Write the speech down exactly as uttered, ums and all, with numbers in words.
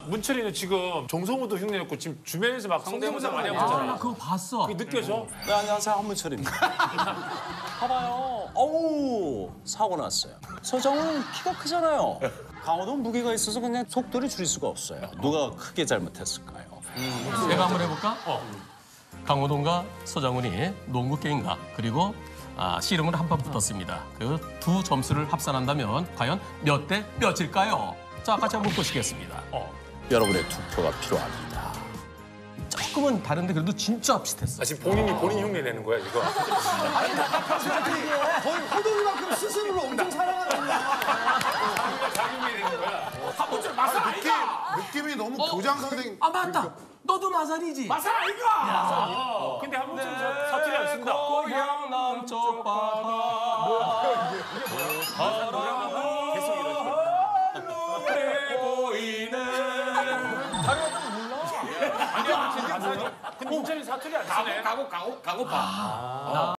문철이는 지금 정성우도 흉내냈고 지금 주변에서 막 성대모사 많이 하고 아, 있잖아. 나 그거 봤어. 그게 느껴져? 네, 안녕하세요. 한문철입니다. 봐봐요. 어우, 사고 났어요. 서정은 키가 크잖아요. 강호동 무게가 있어서 그냥 속도를 줄일 수가 없어요. 누가 크게 잘못했을까요? 내가 한번 해볼까? 어. 강호동과 서장훈이 농구 게임과 그리고 아, 씨름을 한 판 붙었습니다. 그 두 점수를 합산한다면 과연 몇 대 몇일까요? 자, 같이 한번 보시겠습니다. 어. 여러분의 투표가 필요합니다. 조금은 다른데 그래도 진짜 비슷했어. 아, 지금 본인이 본인 흉내 내는 거야, 지금? 거의 호동이만큼 스스로를 엄청 사랑하는 거야. 자기 흉내 내는 거야. 한문철 마살 아이가! 느낌이 너무 교장 선생님. 아, 맞다. 너도 마살이지? 마살 아이가! 어. 근데 한문철 사투리 안 쓴다. 고향 남쪽 바다 계속 이러지. 보이는 아니야, 근데 문철이 사투리 안 쓰네. 가고 가고 가고 봐.